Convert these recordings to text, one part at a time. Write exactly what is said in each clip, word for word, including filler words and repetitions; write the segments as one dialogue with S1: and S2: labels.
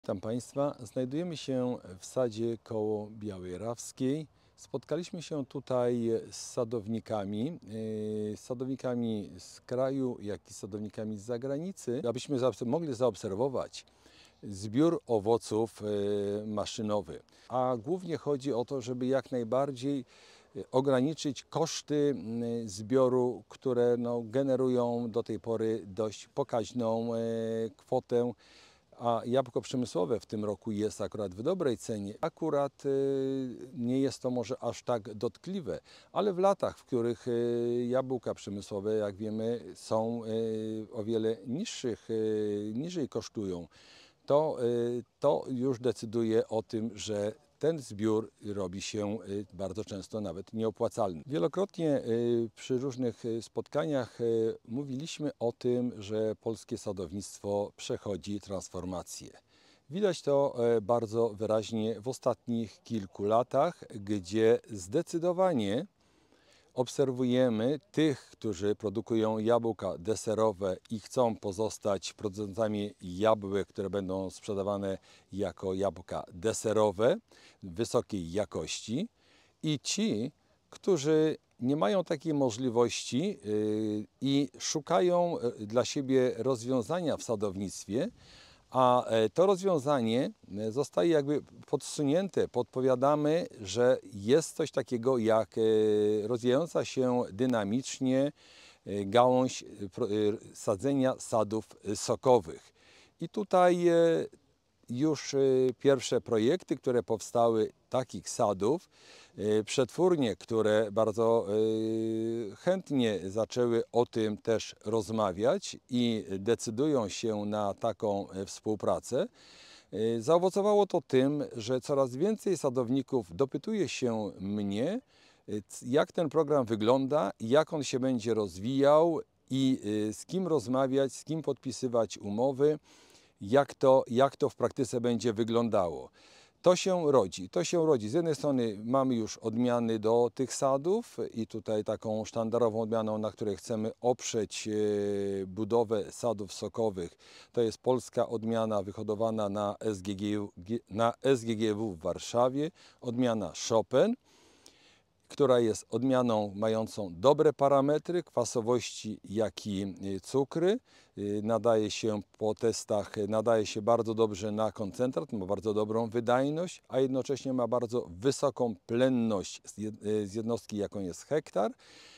S1: Witam Państwa. Znajdujemy się w sadzie koło Białej Rawskiej. Spotkaliśmy się tutaj z sadownikami, yy, z sadownikami z kraju, jak i z sadownikami z zagranicy, abyśmy mogli zaobserwować zbiór owoców yy, maszynowy. A głównie chodzi o to, żeby jak najbardziej ograniczyć koszty yy, zbioru, które no, generują do tej pory dość pokaźną yy, kwotę. A jabłko przemysłowe w tym roku jest akurat w dobrej cenie. Akurat y, nie jest to może aż tak dotkliwe, ale w latach, w których y, jabłka przemysłowe, jak wiemy, są y, o wiele niższych, y, niżej kosztują, to, y, to już decyduje o tym, że ten zbiór robi się bardzo często nawet nieopłacalny. Wielokrotnie przy różnych spotkaniach mówiliśmy o tym, że polskie sadownictwo przechodzi transformację. Widać to bardzo wyraźnie w ostatnich kilku latach, gdzie zdecydowanie obserwujemy tych, którzy produkują jabłka deserowe i chcą pozostać producentami jabłek, które będą sprzedawane jako jabłka deserowe wysokiej jakości, i ci, którzy nie mają takiej możliwości yy, i szukają dla siebie rozwiązania w sadownictwie, a to rozwiązanie zostaje jakby podsunięte. Podpowiadamy, że jest coś takiego jak rozwijająca się dynamicznie gałąź sadzenia sadów sokowych. I tutaj już pierwsze projekty, które powstały takich sadów, przetwórnie, które bardzo chętnie zaczęły o tym też rozmawiać i decydują się na taką współpracę. Zaowocowało to tym, że coraz więcej sadowników dopytuje się mnie, jak ten program wygląda, jak on się będzie rozwijał i z kim rozmawiać, z kim podpisywać umowy, jak to, jak to w praktyce będzie wyglądało. To się rodzi, to się rodzi. Z jednej strony mamy już odmiany do tych sadów i tutaj taką sztandarową odmianą, na której chcemy oprzeć budowę sadów sokowych, to jest polska odmiana wyhodowana na S G G W, na S G G W w Warszawie, odmiana Chopin, która jest odmianą mającą dobre parametry kwasowości, jak i cukry. Nadaje się po testach, nadaje się bardzo dobrze na koncentrat, ma bardzo dobrą wydajność, a jednocześnie ma bardzo wysoką plenność z jednostki, jaką jest hektar.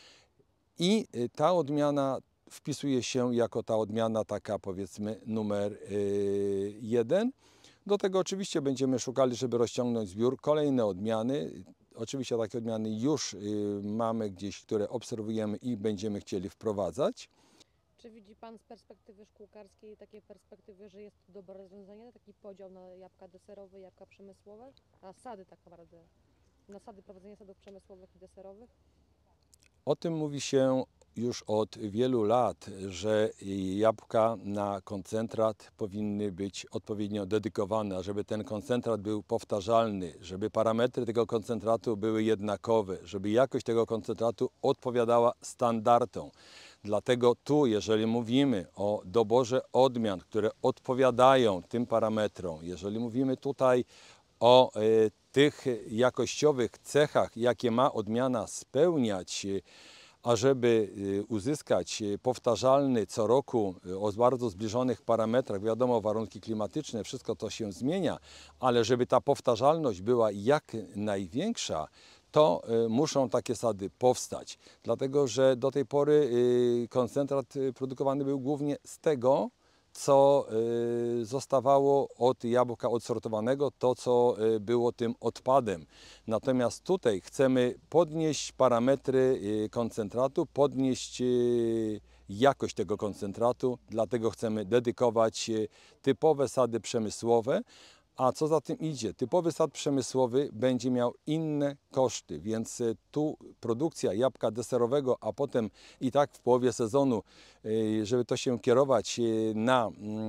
S1: I ta odmiana wpisuje się jako ta odmiana taka, powiedzmy, numer jeden. Do tego oczywiście będziemy szukali, żeby rozciągnąć zbiór, kolejne odmiany. Oczywiście takie odmiany już mamy gdzieś, które obserwujemy i będziemy chcieli wprowadzać.
S2: Czy widzi Pan z perspektywy szkółkarskiej takie perspektywy, że jest to dobre rozwiązanie, taki podział na jabłka deserowe, jabłka przemysłowe, na sady tak naprawdę, na sady, prowadzenie sadów przemysłowych i deserowych?
S1: O tym mówi się już od wielu lat, że jabłka na koncentrat powinny być odpowiednio dedykowane, żeby ten koncentrat był powtarzalny, żeby parametry tego koncentratu były jednakowe, żeby jakość tego koncentratu odpowiadała standardom. Dlatego tu, jeżeli mówimy o doborze odmian, które odpowiadają tym parametrom, jeżeli mówimy tutaj o y, tych jakościowych cechach, jakie ma odmiana spełniać, ażeby uzyskać powtarzalny co roku o bardzo zbliżonych parametrach, wiadomo, warunki klimatyczne, wszystko to się zmienia, ale żeby ta powtarzalność była jak największa, to muszą takie sady powstać. Dlatego, że do tej pory koncentrat produkowany był głównie z tego, co zostawało od jabłka odsortowanego, to co było tym odpadem. Natomiast tutaj chcemy podnieść parametry koncentratu, podnieść jakość tego koncentratu, dlatego chcemy dedykować typowe sady przemysłowe. A co za tym idzie, typowy sad przemysłowy będzie miał inne koszty, więc tu produkcja jabłka deserowego, a potem i tak w połowie sezonu, żeby to się kierować na,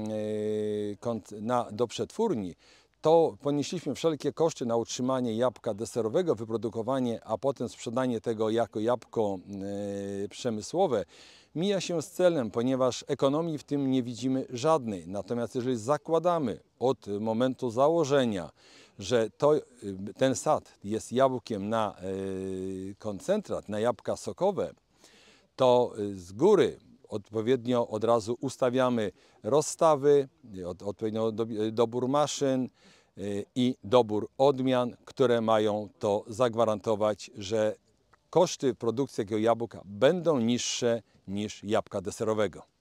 S1: na, do przetwórni, to ponieśliśmy wszelkie koszty na utrzymanie jabłka deserowego, wyprodukowanie, a potem sprzedanie tego jako jabłko przemysłowe. mija się z celem, ponieważ ekonomii w tym nie widzimy żadnej. Natomiast jeżeli zakładamy od momentu założenia, że to, ten sad jest jabłkiem na koncentrat, na jabłka sokowe, to z góry odpowiednio od razu ustawiamy rozstawy, odpowiednio dobór maszyn i dobór odmian, które mają to zagwarantować, że koszty produkcji takiego jabłka będą niższe niż jabłka deserowego.